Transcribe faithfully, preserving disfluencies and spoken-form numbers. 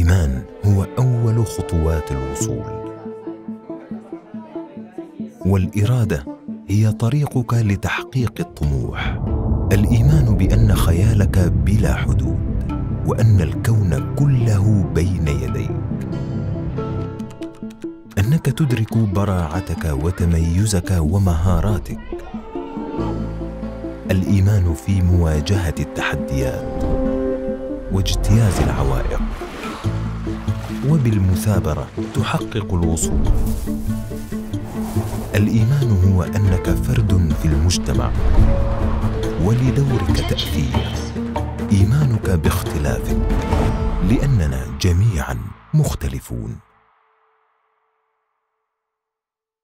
الإيمان هو أول خطوات الوصول، والإرادة هي طريقك لتحقيق الطموح. الإيمان بأن خيالك بلا حدود، وأن الكون كله بين يديك، أنك تدرك براعتك وتميزك ومهاراتك. الإيمان في مواجهة التحديات واجتياز العوائق، وبالمثابرة تحقق الوصول. الإيمان هو أنك فرد في المجتمع ولدورك تأثير. إيمانك باختلافك، لأننا جميعاً مختلفون.